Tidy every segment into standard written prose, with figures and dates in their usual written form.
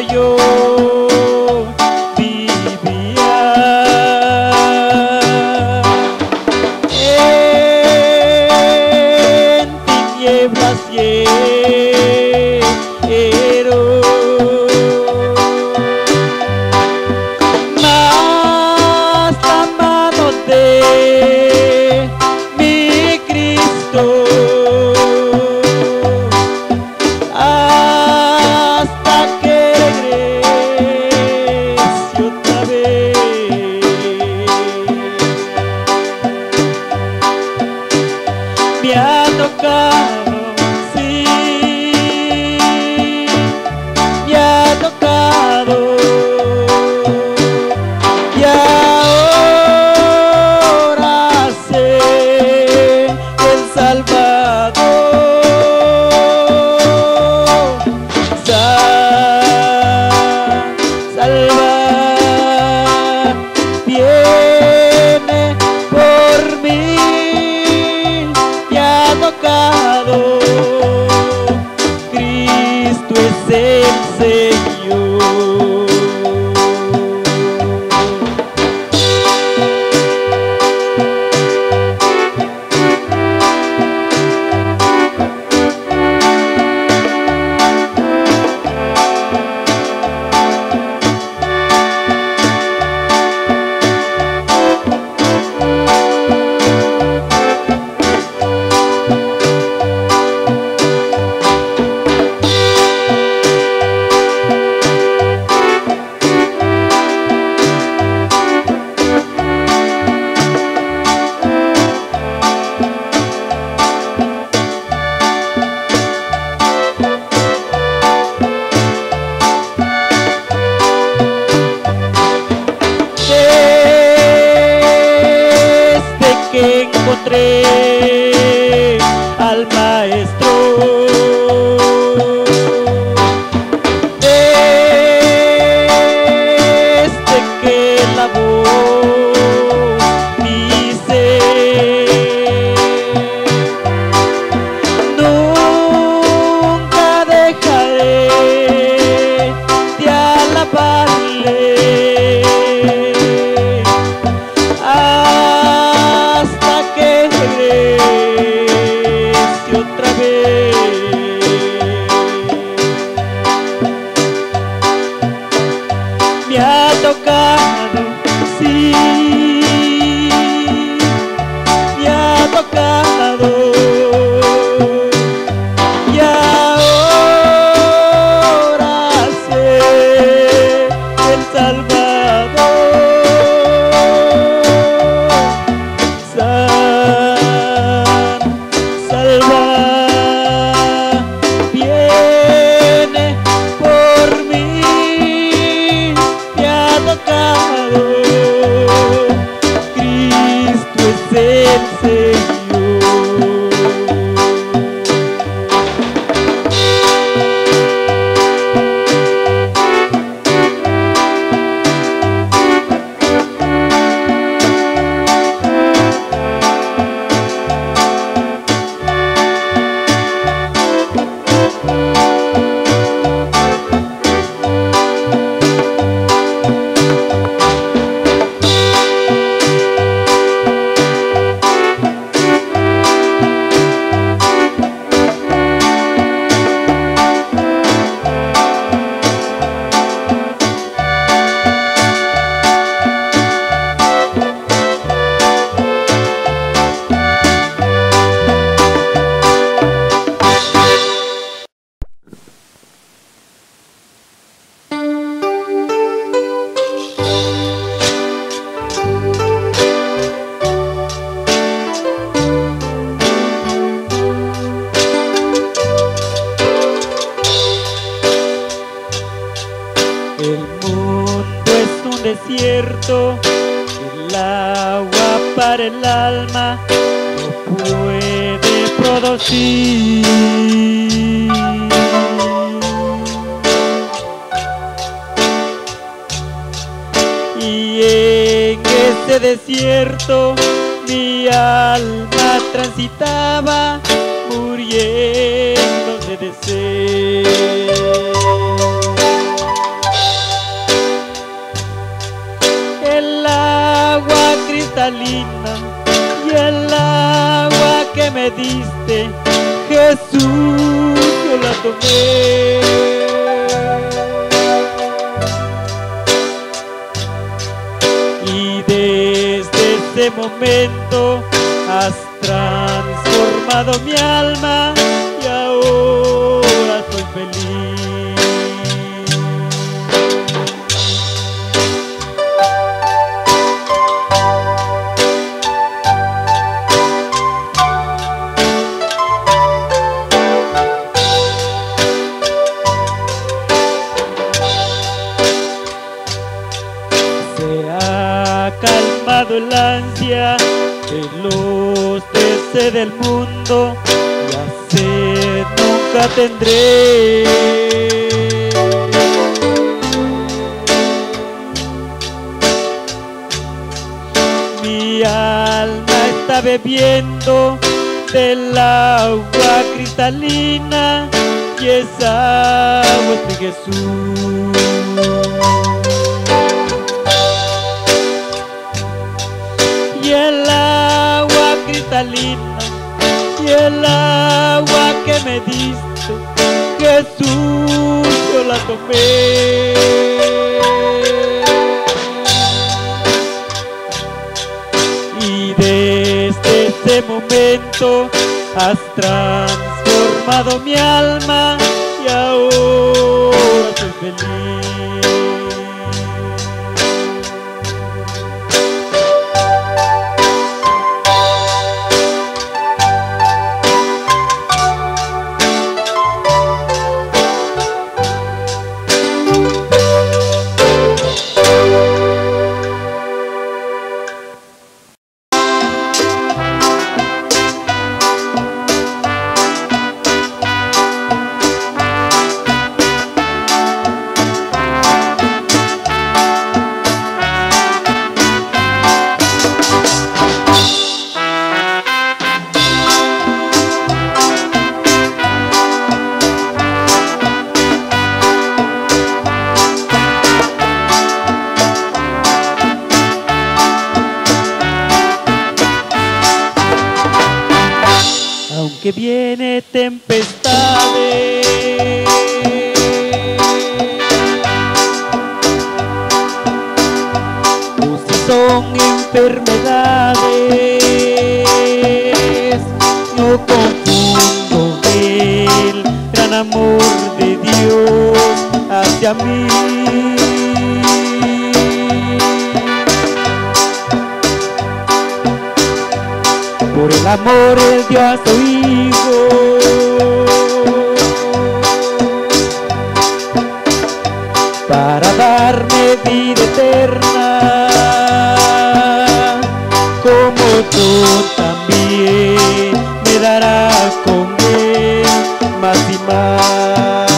yo vivía en tinieblas lleno, mas la mano de mi Cristo hasta que regrese otra vez me ha tocado, sí, me ha tocado, y ahora sé que el Salvador salva, viene por mí, me ha tocado, Cristo es el Señor. Desde que encontré al Maestro, desde que la voz dice, nunca dejaré de alabarle hasta que regrese otra vez. Me ha tocado, sí, me ha tocado, y ahora sé que el Salvador salva, viene por mí, me ha tocado, Cristo es el Señor. El mundo es un desierto, el agua para el alma no puede producir. Y en ese desierto mi alma transitaba, muriendo de sed. cristalina y el agua que me diste, Jesús, yo la tomé. Y desde ese momento has transformado mi alma y ahora soy feliz. Se ha calmado el ansia de los deseos del mundo, la sed nunca tendré. Mi alma está bebiendo del agua cristalina y esa agua es de Jesús. Y el agua cristalina y el agua que me diste, Jesús, yo la tomé. Y desde ese momento has transformado mi alma y ahora soy feliz. Aunque viene tempestades, o si son enfermedades, no confundo el gran amor de Dios hacia mí. Por el amor Él dio a su Hijo, para darme vida eterna, como tú también me darás con Él más y más.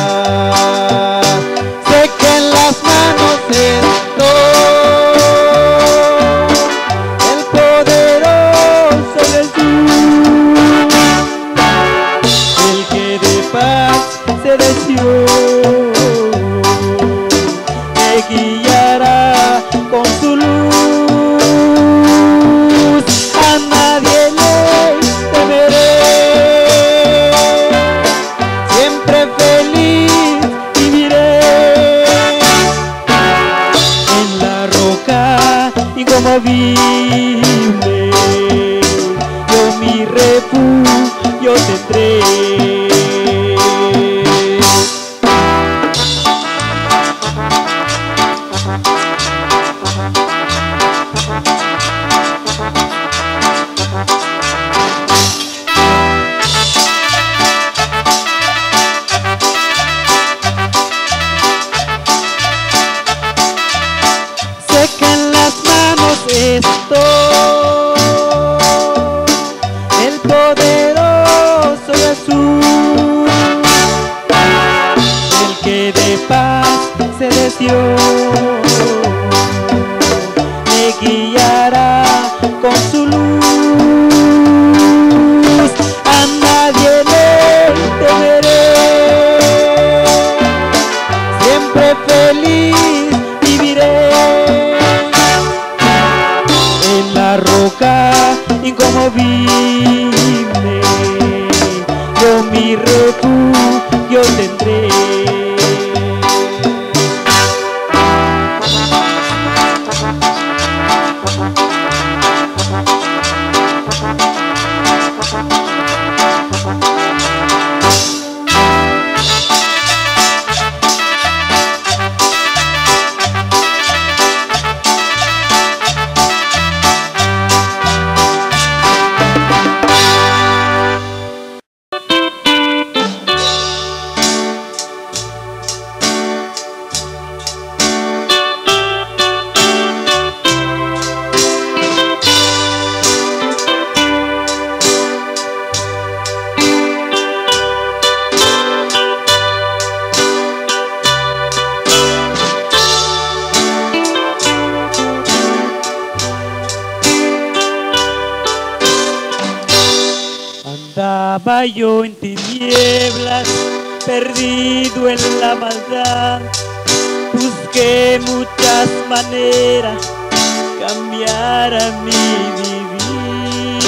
Sé que en las manos estoy, se deseó, me guiará con su luz, a nadie le temeré, siempre feliz viviré, en la roca inconmovible, yo mi refugio tendré. Sé que en las manos estoy, el poderoso Jesús, el que de paz se deseó, me guiará con su luz, a nadie le temeré, siempre feliz viviré, en la roca Andaba yo en tinieblas, perdido en la maldad. Busqué muchas maneras cambiar a mi vivir.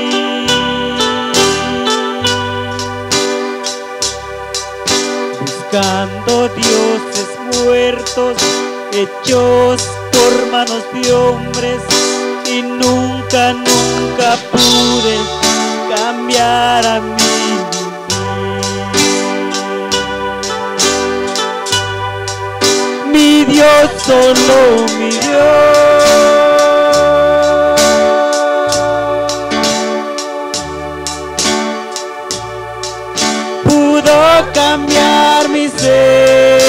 Buscando dioses muertos, hechos por manos de hombres, y nunca, nunca pude cambiar a mi vivir. Mi Dios, solo mi Dios, pudo cambiar mi ser.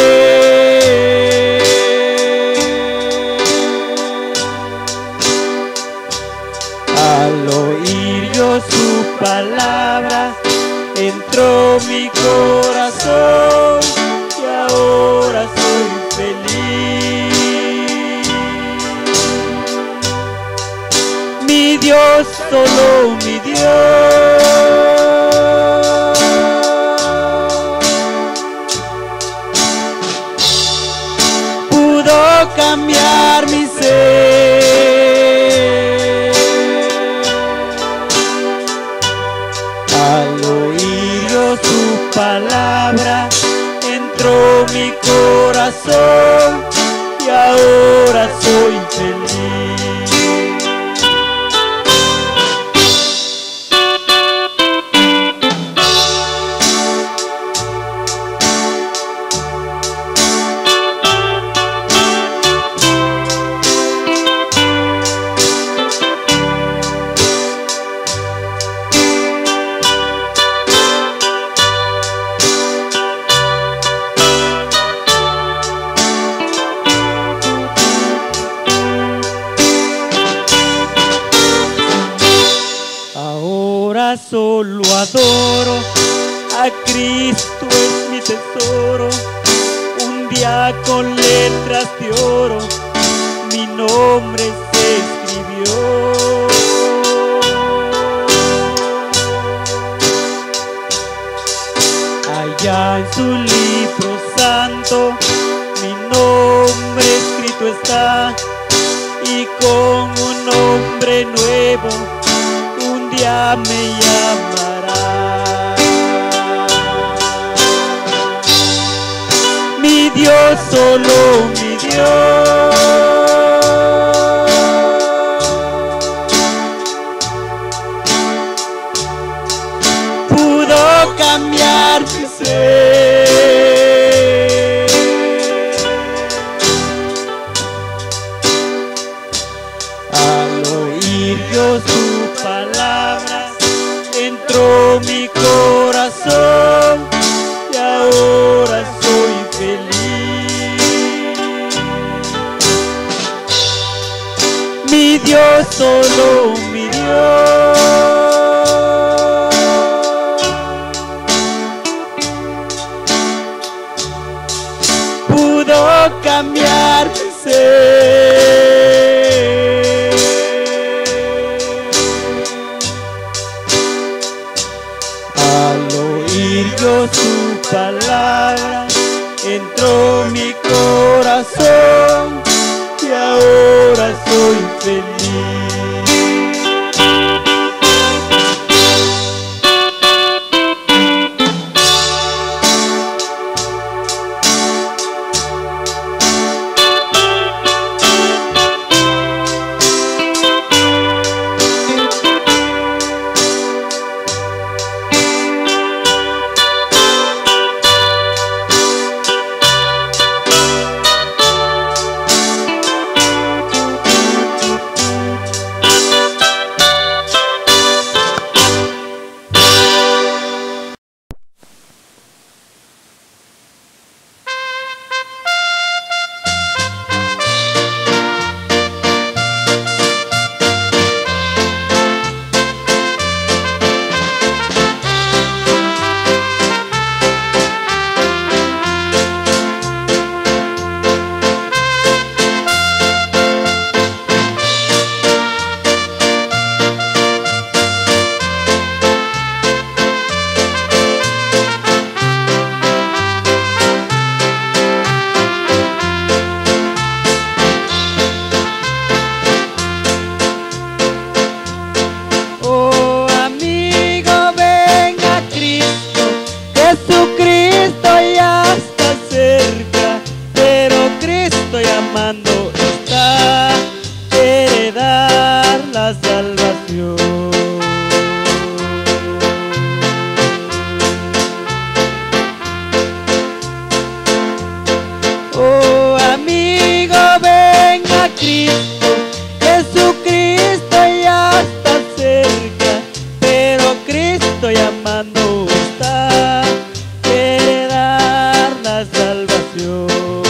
Al oír yo su palabra, entró mi corazón y ahora soy feliz. Mi Dios, solo mi Dios, pudo cambiar mi ser. Al oír yo su palabra, entró mi corazón y ahora soy feliz. Ahora solo adoro a Cristo, es mi tesoro. Un día con letras de oro mi nombre se escribió. Allá en su libro santo mi nombre escrito está, y con un nombre nuevo un día me llamará. Mi Dios, solo mi Dios, pudo cambiar mi ser. Al oír yo su palabra, entró mi corazón y ahora soy feliz. Mi Dios, solo mi Dios, pudo cambiar mi ser. Al oír yo su palabra, entró mi corazón y ahora soy feliz. llamando está, quiere dar la salvación. Oh amigo, ven a Cristo, Jesucristo ya está cerca, pero Cristo llamando está, quiere dar la salvación.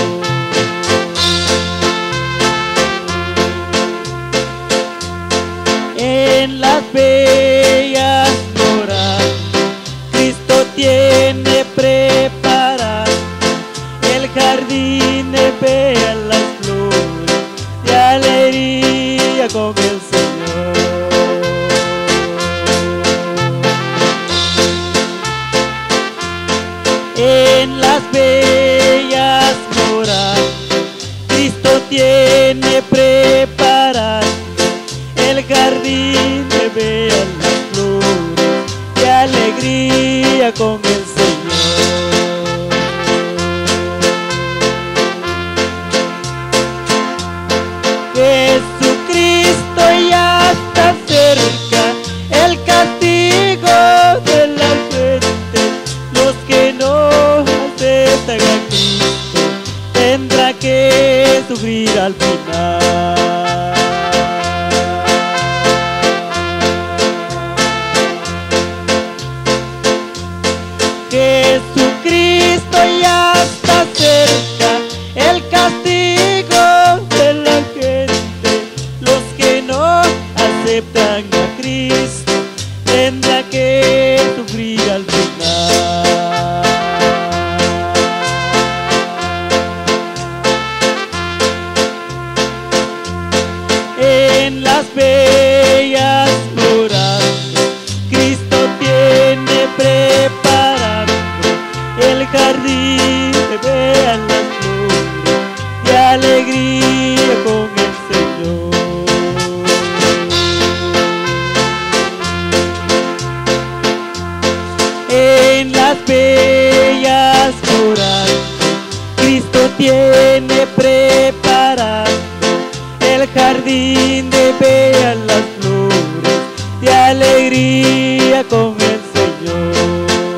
En las bellas moradas, Cristo tiene preparado el jardín de bellas las flores de alegría con el Señor. En las bellas moradas, Cristo tiene preparado el jardín de bellas las flores de alegría con el Señor. Jesucristo ya está cerca, el castigo de la gente. Los que no aceptan a Cristo tendrán que sufrir al final. Jesucristo ya está cerca, el castigo de la gente. Los que no aceptan a Cristo tendrán que sufrir al final. En las bellas moradas, Cristo tiene preparado el jardín de bellas las flores de alegría con el Señor. En las bellas moradas, Cristo tiene preparado el jardín de bellas las flores de alegría con el Señor.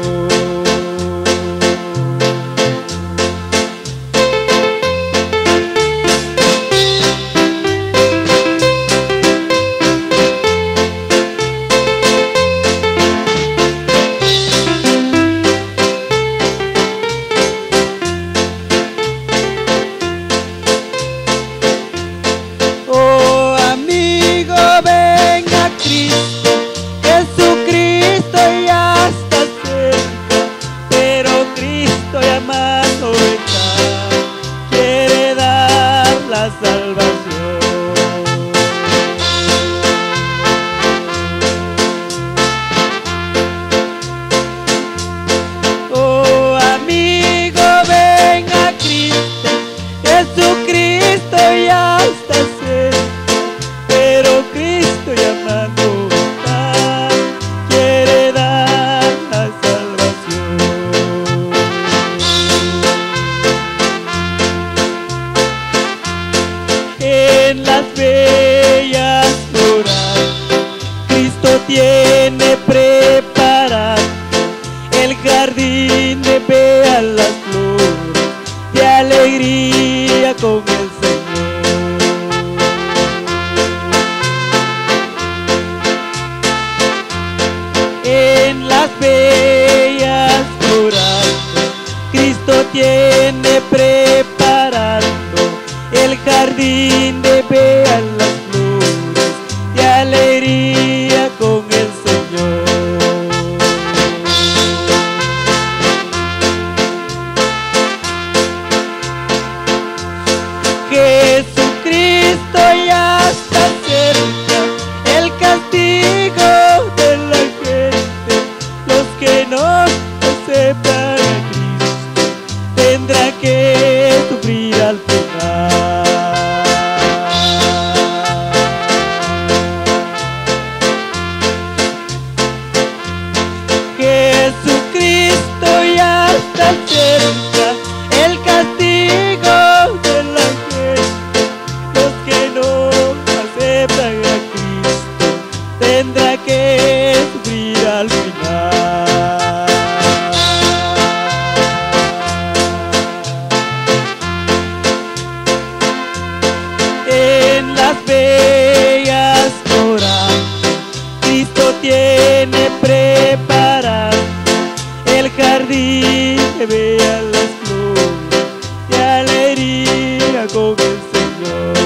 Oh amigo, ven a Cristo, Jesucristo ya está cerca, pero Cristo llamando está, quiere dar la salvación. Oh amigo, ven a Cristo, Jesucristo ya está cerca, pero Cristo llamando está, quiere dar la salvación. En las bellas moradas, Cristo tiene preparado el jardín de bellas las flores de alegría con el Señor. En las bellas moradas, Cristo tiene preparado el jardín de bellas las flores de alegría con el Señor. Jesucristo ya está cerca, el castigo de la gente. Los que no aceptan a Cristo tendrán que sufrir al final. Jesucristo ya está cerca, el castigo de la gente. con el Señor.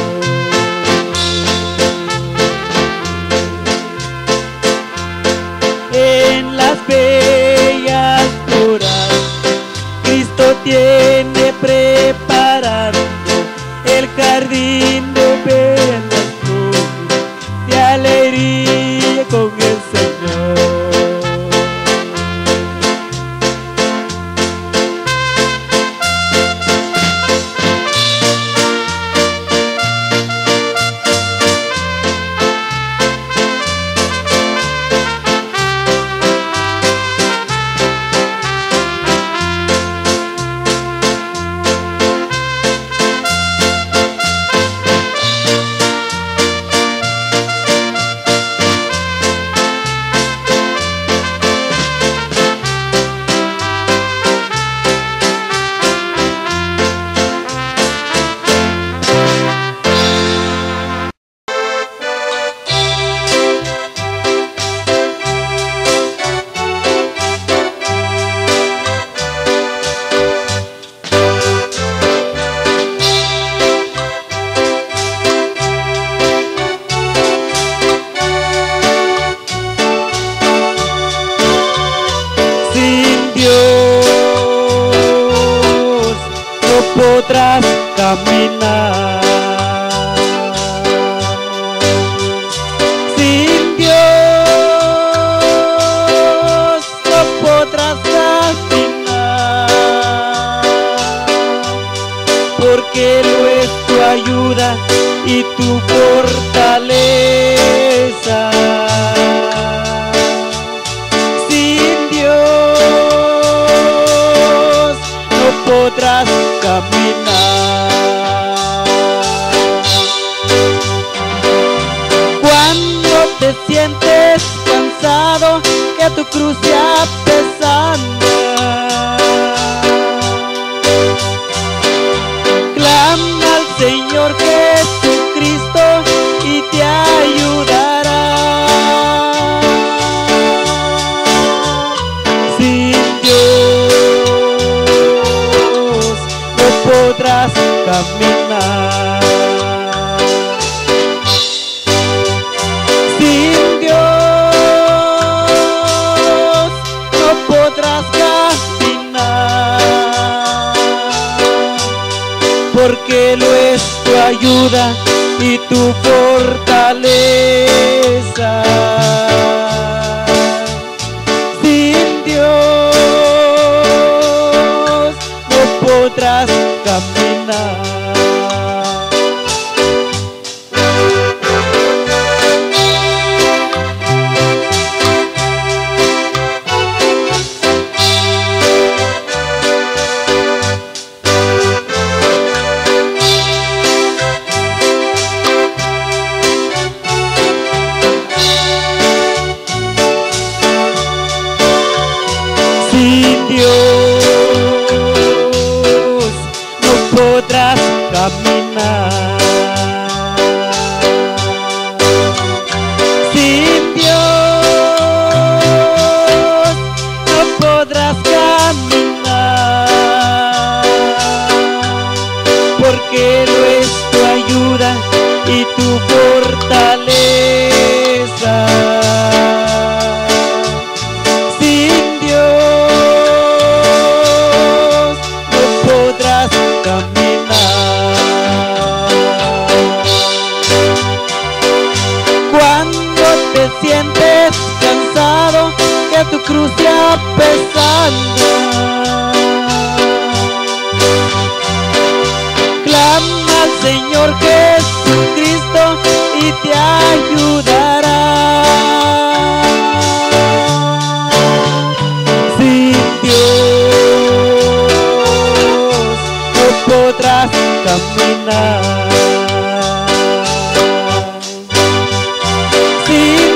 En las bellas horas Cristo tiene preparado el jardín de bellas flores de alegría con el Señor. Podrás caminar. Sin Dios no podrás caminar, porque Él es tu ayuda y tu fortaleza. Sin Dios no podrás caminar. Cuando te sientes cansado, que tu cruz sea pesada, clama al Señor Jesucristo y te ayudará. Sin Dios no podrás caminar. Sin Dios no podrás caminar, porque Él es tu ayuda y tu fortaleza. Sin Dios no podrás caminar. Sin Dios no podrás caminar. Sin Dios no podrás caminar, porque Él es tu ayuda y tu fortaleza. Sin Dios no podrás caminar. Cuando te sientes cansado, que tu cruz sea pesada, clama al Señor Jesucristo y te ayudará. Sin Dios no podrás caminar. Sin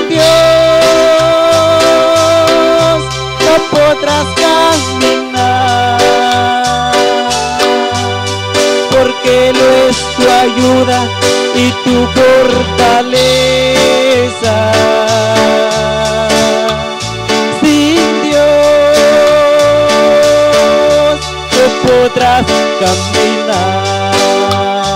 Dios no podrás caminar, porque Él es tu ayuda y tu fortaleza. Sin Dios no podrás caminar.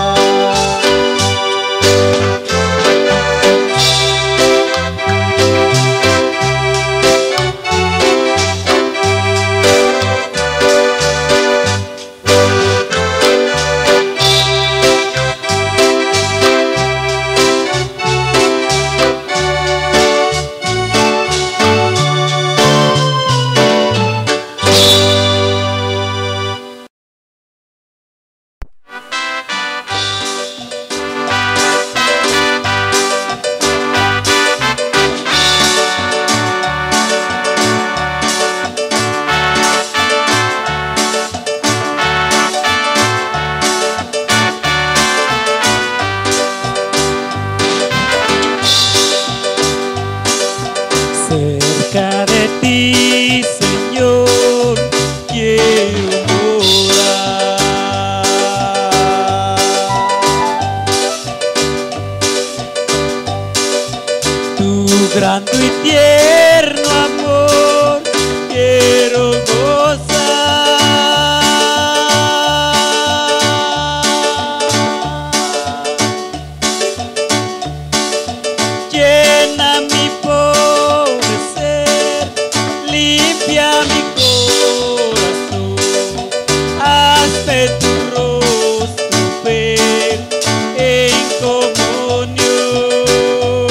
grande y tierno amor quiero gozar. Llena mi pobre ser, limpia mi corazón, hazme tu rostro ver en comunión.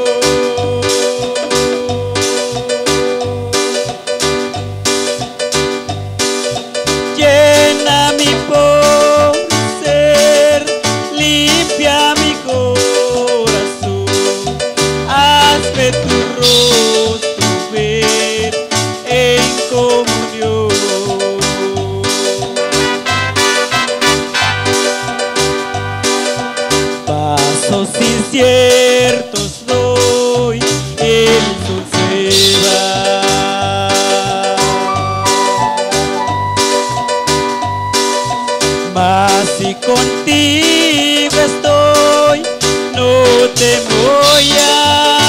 Llena mi pobre ser, limpia mi corazón, hazme tu rostro ver en comunión. Pasos inciertos doy, el sol se va. Mas si contigo estoy, no temo ya.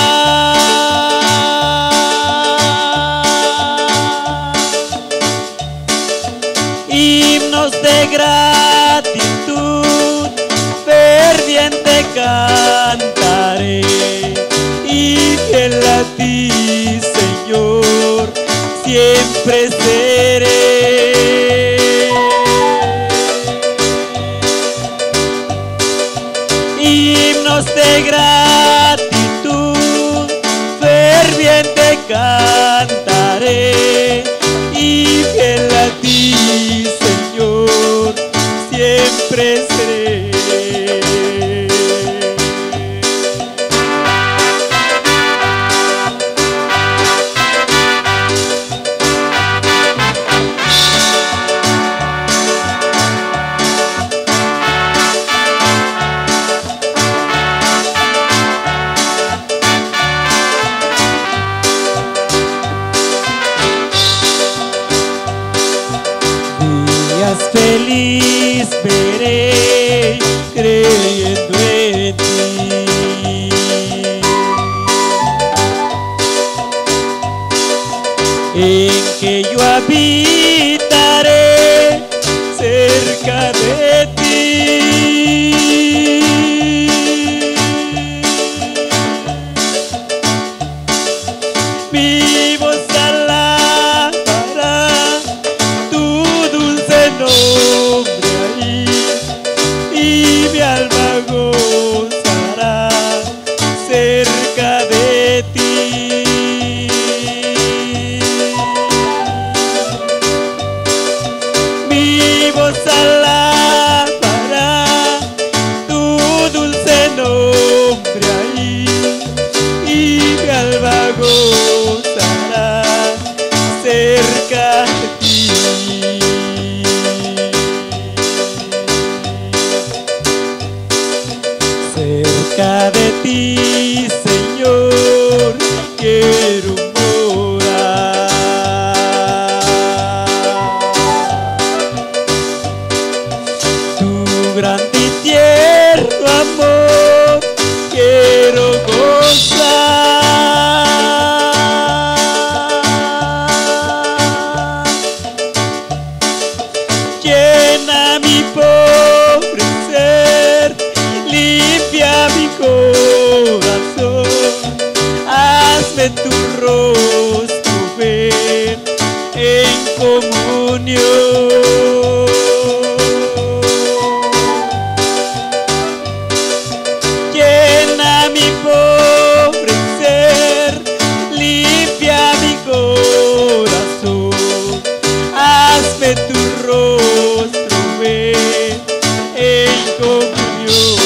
Himnos de gratitud ferviente cantaré, y fiel a ti, Señor, siempre seré. Himnos de gratitud ferviente cantaré, y fiel a ti, Señor, siempre seré. Días feliz veré creyendo en ti, en que yo habitaré cerca de ti. Mi voz alabará tu dulce nombre ahí, y mi alma gozará cerca de ti. Mi voz alabará tu dulce nombre ahí, y mi alma gozará cerca de ti. Cerca de ti, Señor, quiero morar. Tu grande y tierno amor quiero gozar. Llena mi pobre ser, limpia mi corazón, hazme tu rostro ver en comunión. Llena mi pobre ser, limpia mi corazón, hazme tu rostro ver en comunión.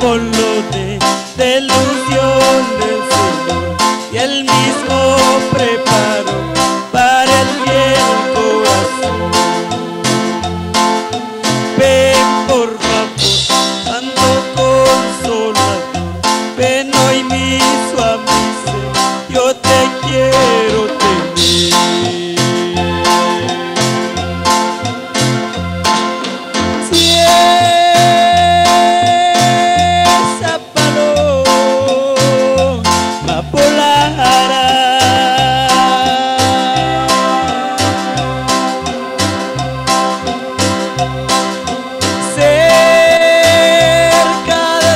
símbolo de ilusión del Señor, y Él mismo preparó para el fiel corazón. Ven por favor, Santo Consolador, ven hoy mismo a mi ser, yo te quiero tener. Si esa paloma volara cerca de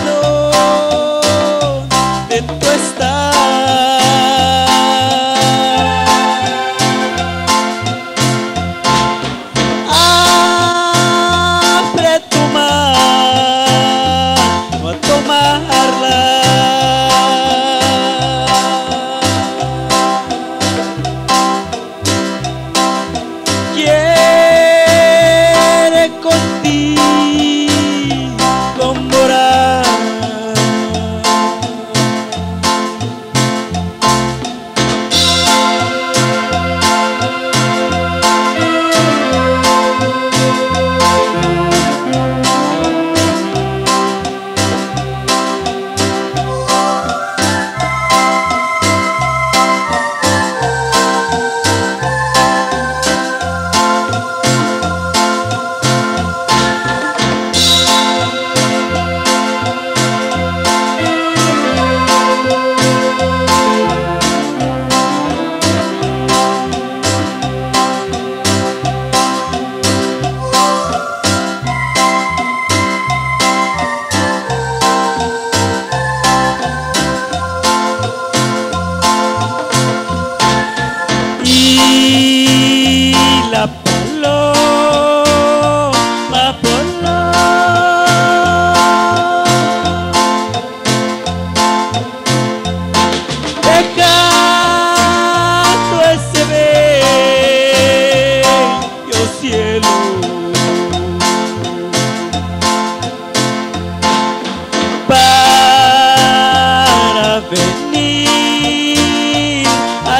donde tú estás, abre tu mano a tomarla. Quiere contigo morar. Y la paloma voló dejando ese bello cielo para venir a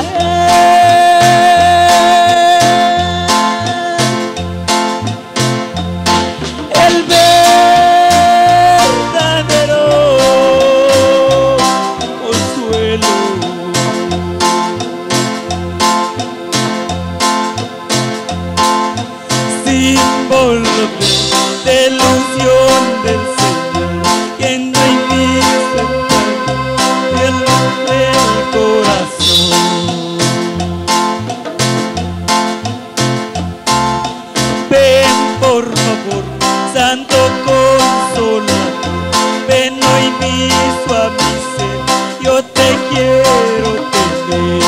traer el verdadero consuelo. Símbolo de ilusión del Señor, quien no hay visto el corazón. Ven por favor, Santo Consolador, ven hoy mismo a mi ser, yo te quiero tener.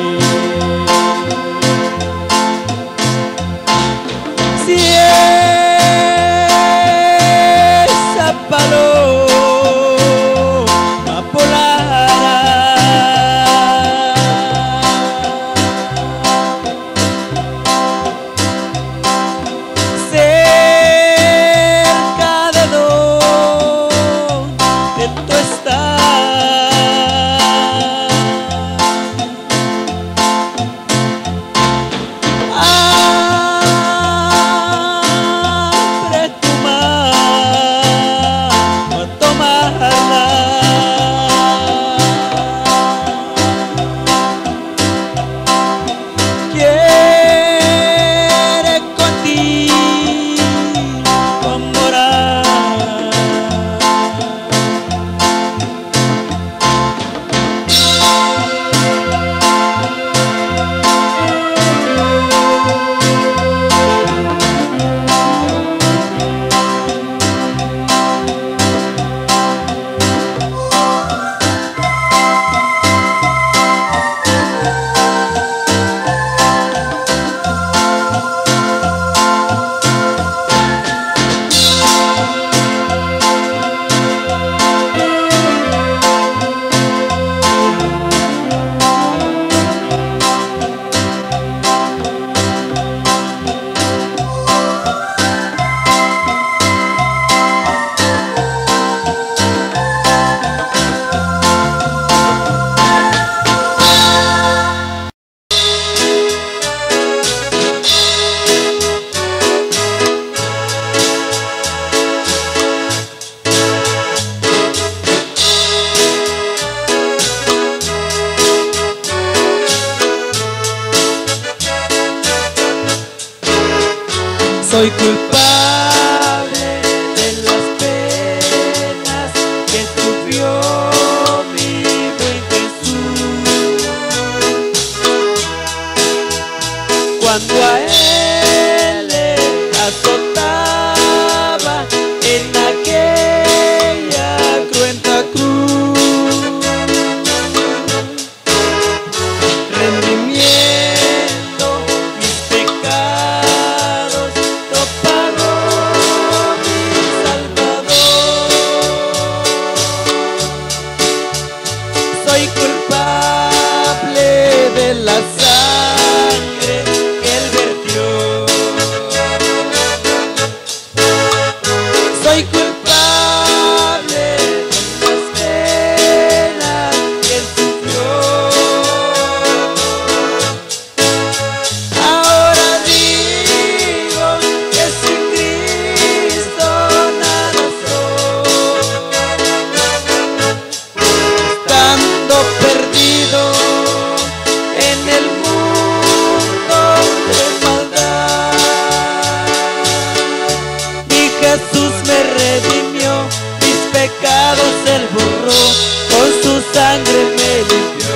Si esa paloma volara cerca de donde tú estás, Soy culpable de las penas que sufrió mi buen Jesús. Cuando a él le azotaba en aquella cruenta cruz, redimiendo mis pecados, lo pagó mi Salvador. Soy culpable de la sangre que él vertió. Soy culpable de las penas que él sufrió. Ahora digo que sin Cristo nada soy, estando perdido en el mundo de maldad. Mi Jesús me redimió, mis pecados él borró, con su sangre me limpió.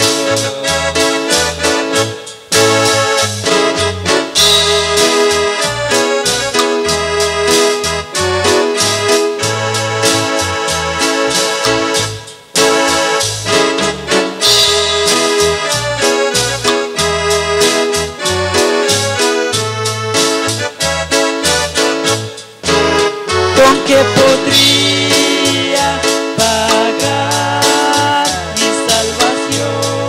¿Con qué podría pagar mi salvación?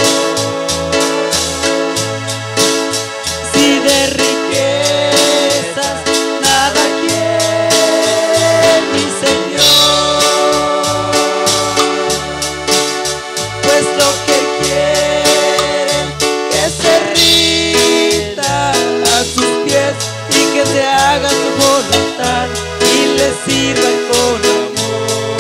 Si de riquezas nada quiere mi Señor, pues lo que quiere que se rinda a sus pies y que se haga su voluntad y le sirvan con amor.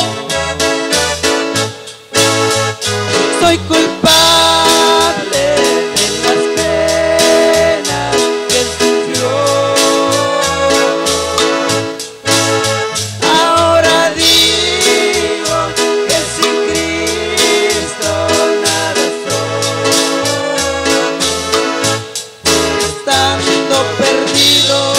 Soy culpable de las penas que él sufrió. Ahora digo que sin Cristo nada soy, estando perdido